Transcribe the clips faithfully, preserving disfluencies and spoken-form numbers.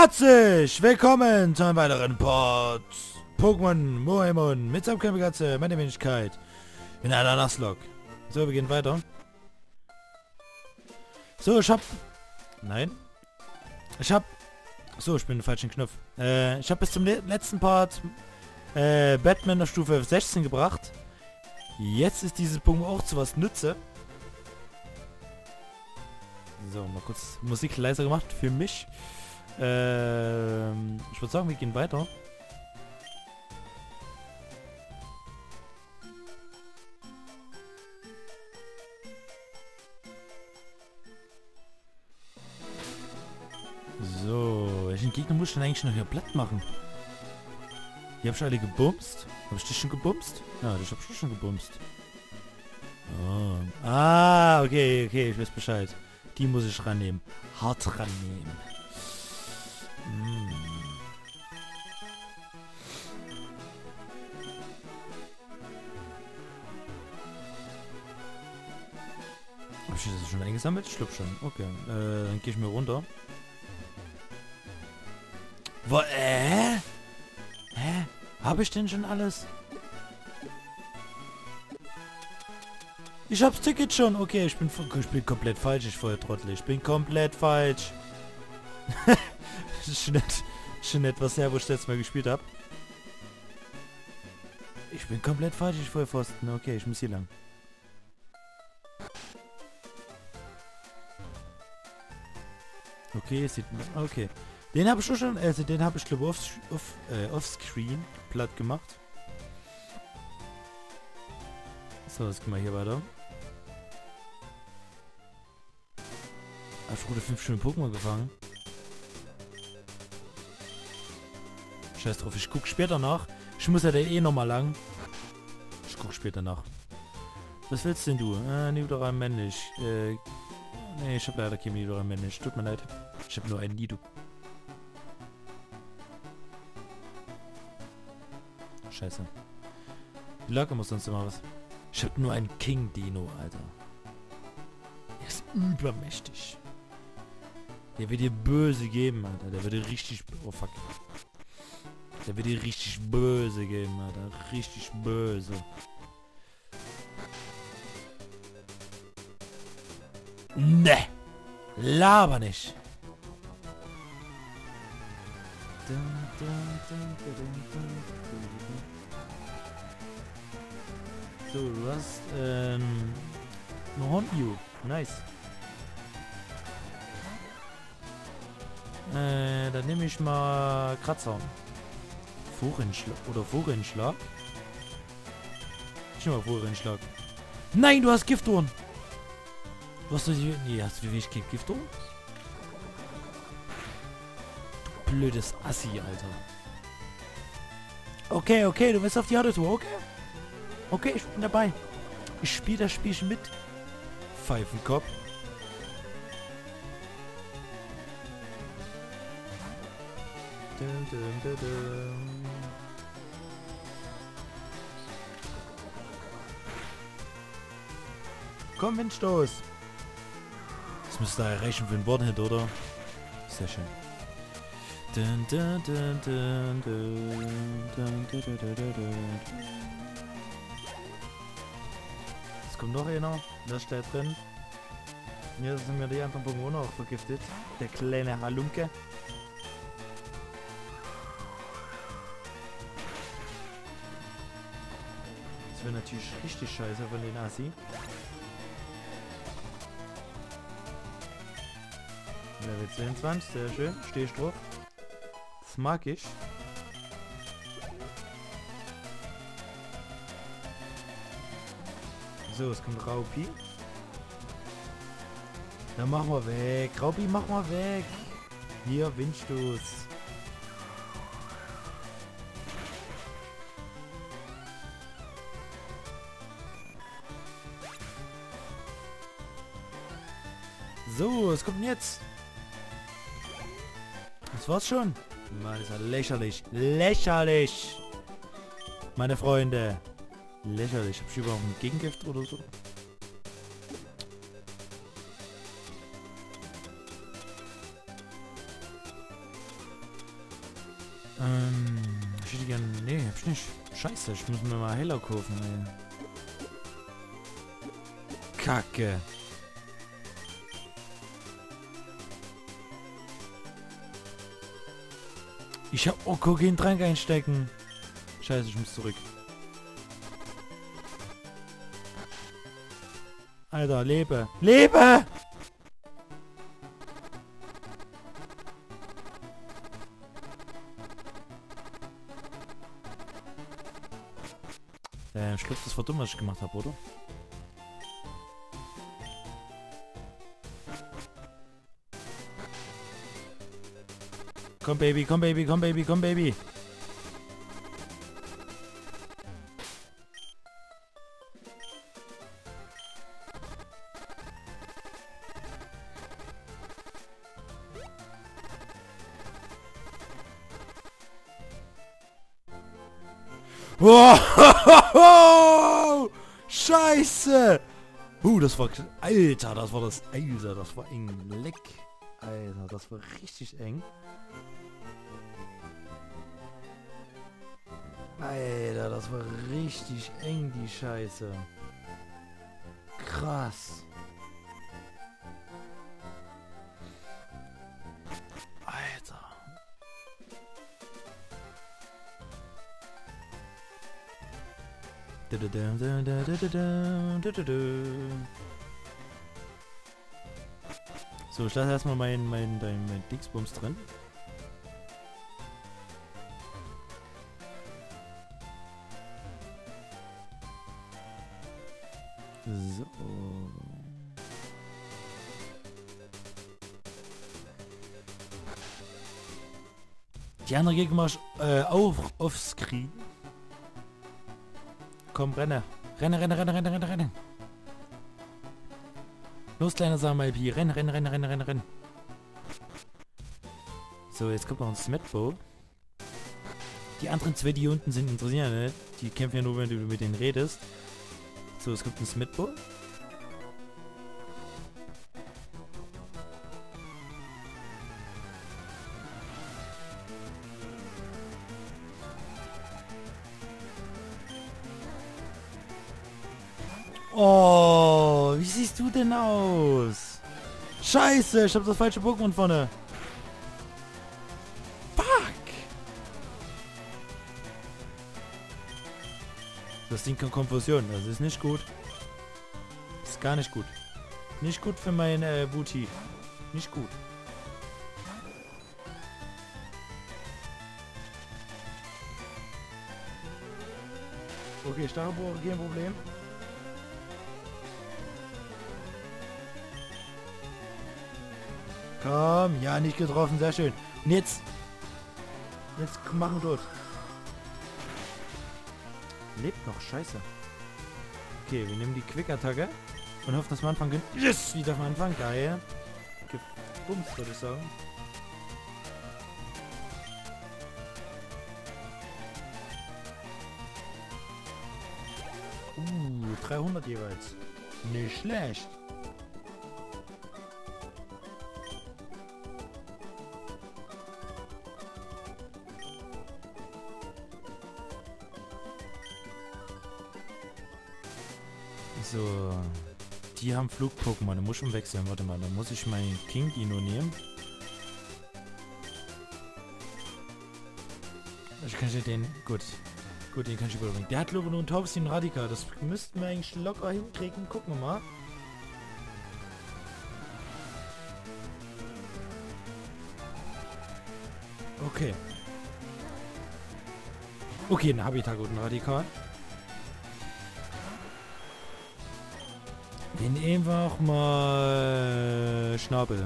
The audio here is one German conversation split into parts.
Herzlich willkommen zu einem weiteren Pod Pokémon Moemon mit Samkämpfe meine Wenigkeit in einer Nuzlocke. So, wir gehen weiter. So, ich hab... Nein. Ich hab... So, ich bin den falschen Knopf. Äh, ich hab bis zum le letzten Part äh, Batman auf Stufe sechzehn gebracht. Jetzt ist dieses Pokémon auch zu was nütze. So, mal kurz Musik leiser gemacht für mich. Ähm, ich würde sagen, wir gehen weiter. So, welchen Gegner muss ich denn eigentlich noch hier platt machen? Hier habe ich alle gebumst. Habe ich dich schon gebumst? Ja, das habe ich schon gebumst. Oh. Ah, okay, okay, ich weiß Bescheid. Die muss ich rannehmen. Hart rannehmen. Hm. Hab ich das schon eingesammelt? Ich glaube schon. Okay, äh, dann gehe ich mir runter. Wo, äh? Hä? Habe ich denn schon alles? Ich hab's Ticket schon. Okay, ich bin, ich bin komplett falsch. Ich voll Trottel. Ich bin komplett falsch. Das ist schon, nicht, schon etwas her, wo ich das letztes Mal gespielt habe. Ich bin komplett falsch. Ich voll Pfosten. Okay, ich muss hier lang. Okay, es sieht... Okay. Den habe ich schon... Also den habe ich glaube off, off, äh, offscreen platt gemacht. So, jetzt gehen wir hier weiter. Hab ich gute fünf Stunden Pokémon gefangen. Scheiß drauf, ich guck später nach. Ich muss ja dann eh nochmal lang. Ich guck später nach. Was willst denn du? Äh, Nidoran männlich. Äh, nee, ich hab leider kein Nidoran männlich. Tut mir leid. Ich hab nur einen Nido. Scheiße. Wie lange muss sonst immer was? Ich hab nur einen King Dino, Alter. Er ist übermächtig. Der wird dir böse geben, Alter. Der wird dir richtig... Oh, fuck. Der wird dir richtig böse geben, Alter. Richtig böse. Ne! Laber nicht! So, du hast, ähm... ein Hornju. Nice. Äh, dann nehme ich mal Kratzer. Forenschlag oder Forenschlag. Ich nehme mal Forenschlag. Nein, du hast Gifthorn. Du hast die... Nee, hast du wirklich kein Gifthorn? Du blödes Assi, Alter. Okay, okay, du bist auf die harte Tour, okay? Okay, ich bin dabei. Ich spiele das Spielchen mit. Pfeifenkopf. Dum, dum, dum, dum. Komm, Windstoß. Das müsste er erreichen für den Boardhit, oder? Sehr schön. Dun, dun, dun, dun, dun, dun, dun, dun, dun, dun. Es kommt noch einer. Da steht drin. Hier sind mir die anderen Pokémon auch vergiftet. Der kleine Halunke. Das wäre natürlich richtig scheiße von den Assi. Level zweiundzwanzig, sehr schön. Stehe ich drauf. Das mag ich. So, es kommt Raupi. Dann machen wir weg. Raupi, mach mal weg. Hier, Windstoß. So, es kommt jetzt. Das war's schon. Mann, ist ja lächerlich. Lächerlich. Meine Freunde. Lächerlich. Hab ich überhaupt ein Gegengift oder so? Ähm, ich hätte gern... Nee, hab ich nicht. Scheiße, ich muss mir mal Heller kaufen, ey. Kacke. Ich hab... Oh, Kokain-Trank einstecken. Scheiße, ich muss zurück. Alter, lebe. Lebe! Äh, ich glaube, das war dumm, was ich gemacht habe, oder? Komm, Baby, komm, Baby, komm, Baby, komm, Baby. Wow! Scheiße! Uh, das war... Alter, das war das... Alter, das war eng. Leck. Alter, das war richtig eng. Alter, das war richtig eng, die Scheiße. Krass. Alter. So, ich lasse erstmal mein, mein, mein, mein Dingsbums drin. So. Die andere Gegner mach ich äh, auch offscreen. Komm, renne. Renne, renne, renne, renne, renne, renne. Los, kleiner Samalpi. Renne, renne, renne, renne, renne, renne. So, jetzt kommt noch ein Smetbo. Die anderen zwei, die hier unten sind, interessieren nicht. Die kämpfen ja nur, wenn du mit denen redest. So, es gibt ein Smetbo. Oh, wie siehst du denn aus? Scheiße, ich hab das falsche Pokémon vorne. Fuck. Das Ding kann Konfusion, das ist nicht gut. Das ist gar nicht gut. Nicht gut für mein äh, Booty. Nicht gut. Okay, Stachelbohrer, kein Problem. Komm, ja, nicht getroffen, sehr schön. Und jetzt... Jetzt machen wir tot. Lebt noch, scheiße. Okay, wir nehmen die Quick-Attacke und hoffen, dass wir anfangen können. Yes! Wieder am Anfang, geil. Gebumst, würde ich sagen. Uh, dreihundert jeweils. Nicht schlecht. So, die haben Flug-Pokémon, da muss ich umwechseln. Warte mal, da muss ich meinen King Dino nehmen. Ich kann ja den, gut, gut, den kann ich überbringen. Der hat glaube ich nur einen Taubsin Radika, das müssten wir eigentlich locker hinkriegen. Gucken wir mal. Okay. Okay, einen Habitat und einen Radikal. Wir nehmen einfach mal Schnabel.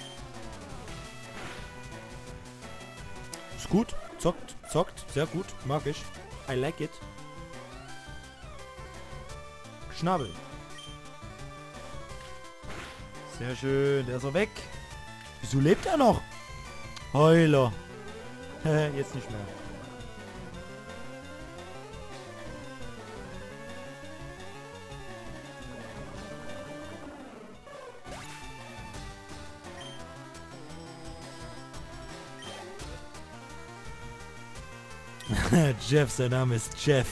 Ist gut. Zockt. Zockt. Sehr gut. Mag ich. I like it. Schnabel. Sehr schön. Der ist er weg. Wieso lebt er noch? Heuler. Jetzt nicht mehr. Jeff, sein Name ist Jeff.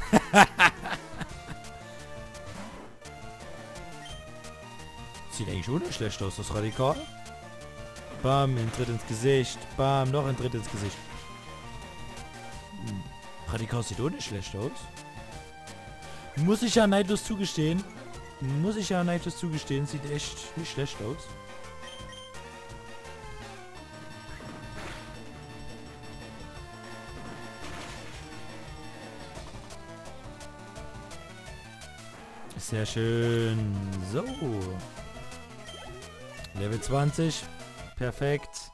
Sieht eigentlich ohne schlecht aus, das Radikal. Bam, ein Tritt ins Gesicht. Bam, noch ein Tritt ins Gesicht. Hm. Radikal sieht ohne schlecht aus. Muss ich ja neidlos zugestehen. Muss ich ja neidlos zugestehen. Sieht echt nicht schlecht aus. Sehr schön. So. Level zwanzig. Perfekt.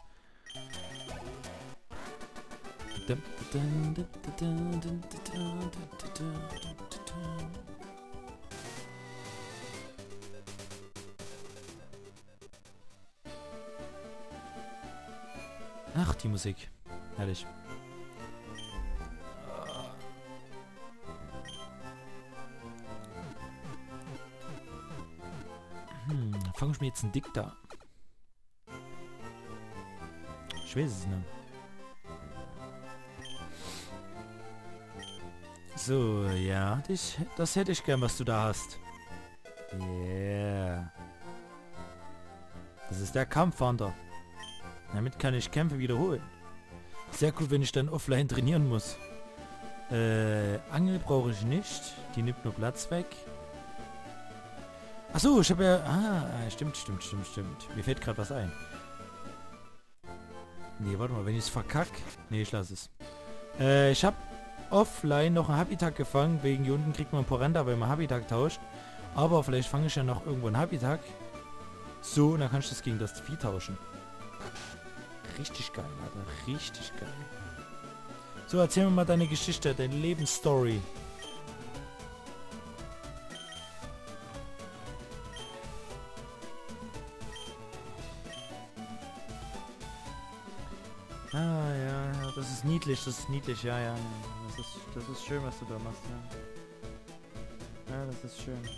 Ach, die Musik. Herrlich. Hm, fange ich mir jetzt einen Dick da. Ich weiß es nicht. So, ja, dich, das hätte ich gern, was du da hast. Yeah. Das ist der Kampfwander. Damit kann ich Kämpfe wiederholen. Sehr gut, wenn ich dann offline trainieren muss. Äh, Angel brauche ich nicht. Die nimmt nur Platz weg. Achso, ich habe ja... Ah, stimmt, stimmt, stimmt, stimmt. Mir fällt gerade was ein. Nee, warte mal, wenn ich es verkack... Nee, ich lasse es. Äh, ich habe offline noch einen Habitat gefangen. Wegen hier unten kriegt man Porenda, wenn man Habitat tauscht. Aber vielleicht fange ich ja noch irgendwo einen Habitat. So, und dann kann ich das gegen das Vieh tauschen. Richtig geil, Alter. Richtig geil. So, erzähl mir mal deine Geschichte, deine Lebensstory. Ah, ja, ja, das ist niedlich, das ist niedlich, ja, ja. Das ist, das ist schön, was du da machst, ja. Ja, das ist schön.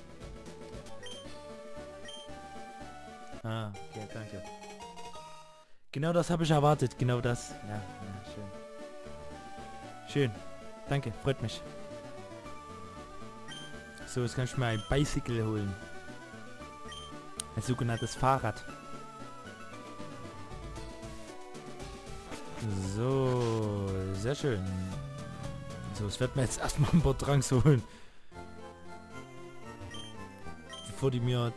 Ah, okay, danke. Genau das habe ich erwartet, genau das. Ja, ja, schön. Schön. Danke, freut mich. So, jetzt kann ich mir ein Bicycle holen. Ein sogenanntes Fahrrad. So, sehr schön. So, es wird mir jetzt erstmal ein paar Dranks holen. Bevor die mir...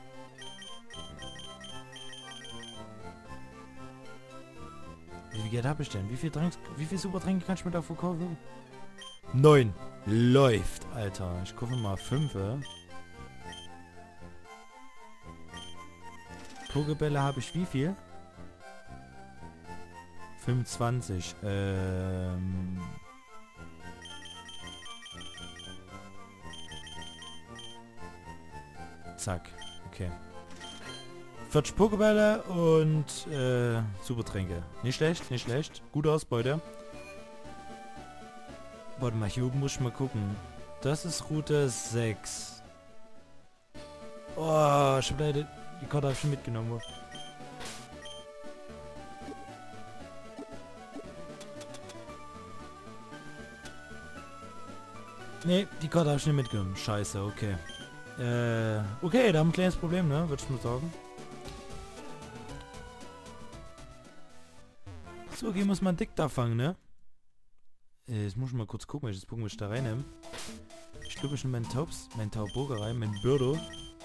Wie viel Geld habe ich denn? Wie viel Dranks, wie viel Supertränke kann ich mir da verkaufen? Neun. Läuft, Alter. Ich kaufe mal fünf. Pokebälle habe ich wie viel? fünfundzwanzig. Ähm... Zack. Okay. vierzig Pokebälle und äh, Supertränke. Nicht schlecht, nicht schlecht. Gute Ausbeute. Warte mal, hier oben muss ich mal gucken. Das ist Route sechs. Oh, ich hab leider... Die Karte habe ich schon mitgenommen. Nee, die Karte habe ich nicht mitgenommen. Scheiße, okay. Äh, okay, da haben wir ein kleines Problem, ne? Würde ich mal sagen. So, okay, muss man dick da fangen, ne? Äh, jetzt muss ich mal kurz gucken, welches Pokémon ich da reinnehme. Ich glaube, ich nehme meinen Taubs, meinen Tauboga rein, meinen Birdo.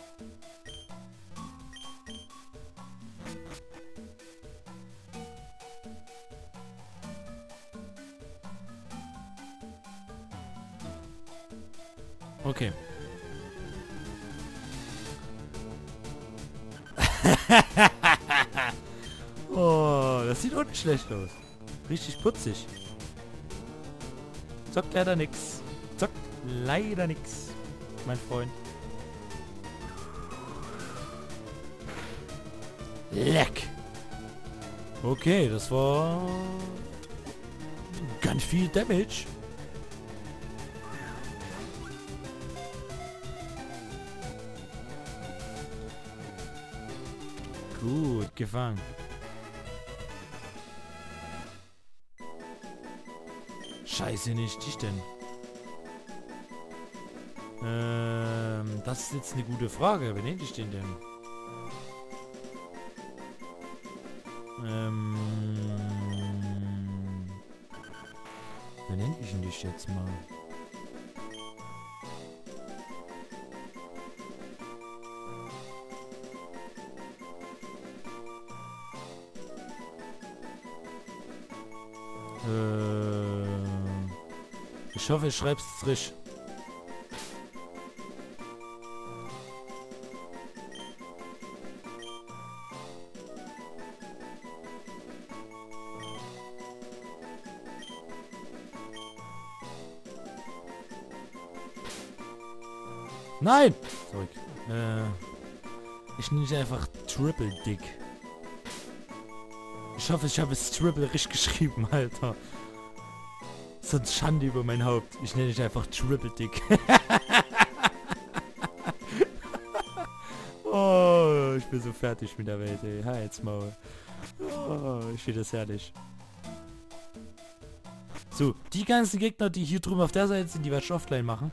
Okay. Oh, das sieht unten schlecht aus. Richtig putzig. Zockt leider nix. Zockt leider nix, mein Freund. Leck. Okay, das war ganz viel Damage. Gut, gefangen. Scheiße, nicht dich denn. Ähm, das ist jetzt eine gute Frage. Wer nennt ich den denn? Ähm... Wer nennt ich denn dich jetzt mal? Äh, ich hoffe, ich schreib's richtig. Nein! Zurück. Äh, ich nenne dich einfach Triple Dick. Ich hoffe, ich habe es Triple richtig geschrieben, Alter. Sonst Schande über mein Haupt. Ich nenne dich einfach Triple Dick. Oh, ich bin so fertig mit der Welt, ey. Halt's Maul. Oh, ich finde das herrlich. So, die ganzen Gegner, die hier drüben auf der Seite sind, die werde ich offline machen.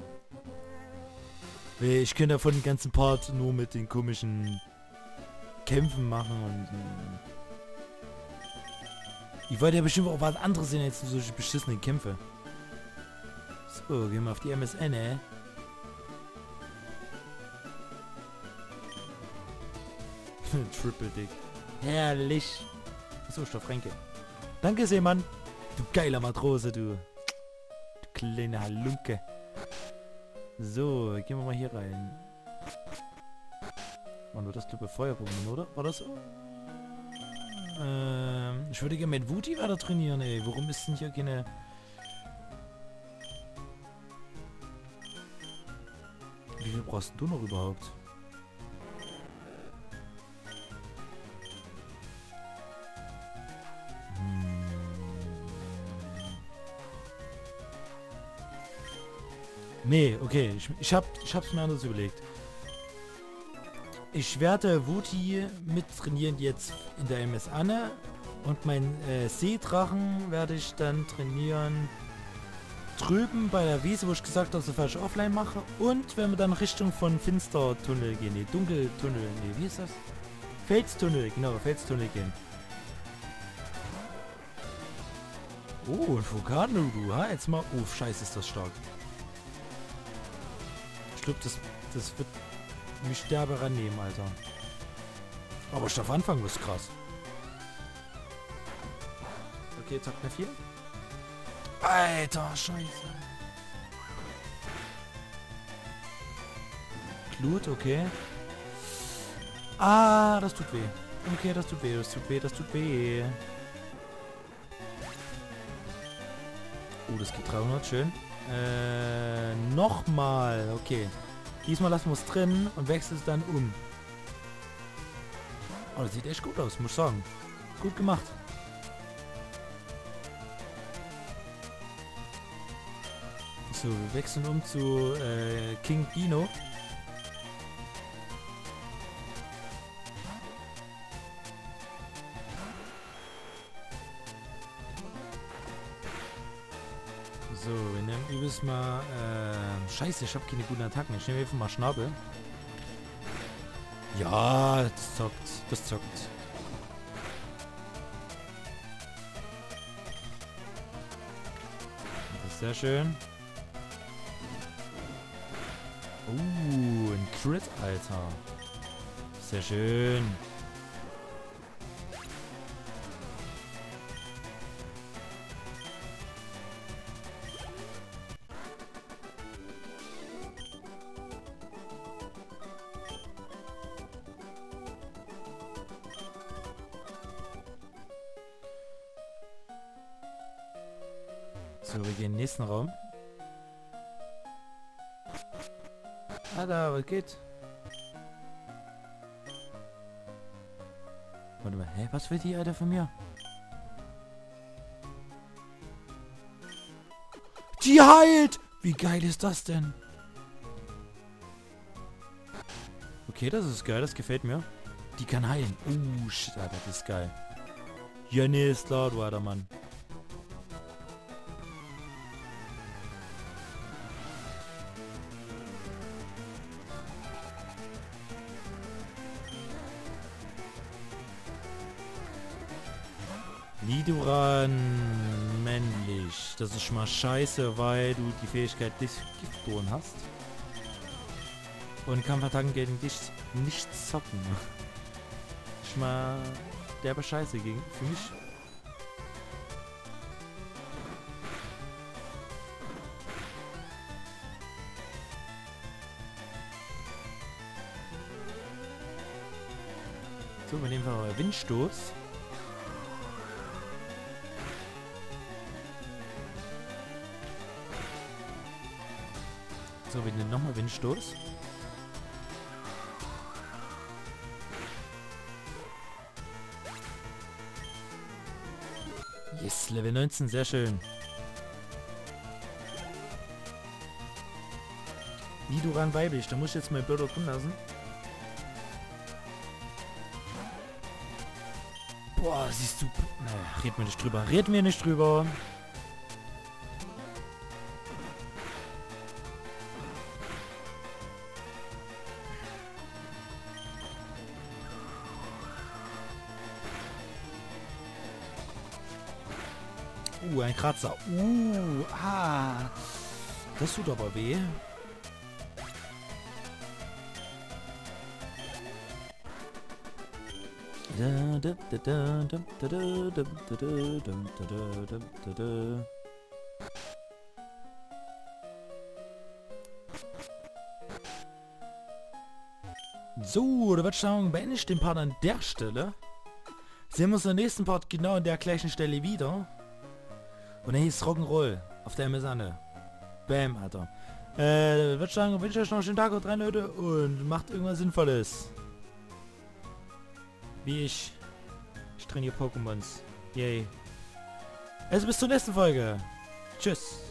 Ich könnte davon den ganzen Part nur mit den komischen Kämpfen machen und... Äh, ich wollte ja bestimmt auch was anderes sehen als solche beschissenen Kämpfe. So, gehen wir auf die M S N, ey. Triple Dick. Herrlich. So, Stoffränke. Danke, Seemann. Du geiler Matrose, du. Du kleine Halunke. So, gehen wir mal hier rein. Wann wird das Club Feuerpumpen, oder? War das so? Ähm, ich würde gerne mit Wuti weiter trainieren, ey. Warum ist denn hier keine... Wie viel brauchst du noch überhaupt? Nee, okay, ich, ich, hab, ich hab's mir anders überlegt. Ich werde Wuti mit trainieren jetzt in der M S Anne und mein äh, Seedrachen werde ich dann trainieren drüben bei der Wiese, wo ich gesagt habe, so falsch offline mache, und wenn wir dann Richtung von Finstertunnel gehen, nee, Dunkeltunnel, nee, wie ist das? Felstunnel, genau, Felstunnel gehen. Oh, ein Vulkan, du, ha, jetzt mal, oh, scheiße, ist das stark. Ich glaube, das, das wird mich derbe rannehmen, Alter. Aber Stoff anfangen ist krass. Okay, jetzt hat mir viel. Alter, scheiße. Glut, okay. Ah, das tut weh. Okay, das tut weh, das tut weh, das tut weh. Oh, das geht dreihundert, schön. Äh, nochmal. Okay. Diesmal lassen wir es drin und wechseln es dann um. Oh, das sieht echt gut aus, muss ich sagen. Gut gemacht. So, wir wechseln um zu äh, King Dino. So, wir nehmen übrigens mal... Äh, scheiße, ich habe keine guten Attacken. Ich nehme einfach mal Schnabel. Ja, das zockt. Das zockt. Das ist sehr schön. Uh, ein Crit, Alter. Sehr schön. So, wir gehen in den nächsten Raum. Alter, was geht? Warte mal, hä? Was will die, Alter, von mir? Die heilt! Wie geil ist das denn? Okay, das ist geil, das gefällt mir. Die kann heilen. Uh, shit, Alter, das ist geil. Ja, nee, ist klar, du alter Mann. Nidoran männlich. Das ist schon mal scheiße, weil du die Fähigkeit Giftbohren hast. Und Kampfattacken gegen dich nicht zocken. Schon mal derbe Scheiße gegen für mich. So, wir nehmen mal Windstoß. So, wir nehmen nochmal Windstoß. Yes, Level neunzehn, sehr schön. Nidoran weiblich, da muss ich jetzt mal Bilder drin lassen. Boah, siehst du... Naja, reden wir nicht drüber. Reden wir nicht drüber. Uh, ein Kratzer. Uh, ah. Das tut aber weh. So, da würde ich sagen, beende ich den Part an der Stelle. Sehen wir uns im nächsten Part genau an der gleichen Stelle wieder. Und er hieß Rock'n'Roll auf der Mesanne. Bam, Alter. Äh, würde ich sagen, wünsche euch noch einen schönen Tag und rein, Leute, und macht irgendwas Sinnvolles. Wie ich. Ich trainiere Pokémons. Yay. Also bis zur nächsten Folge. Tschüss.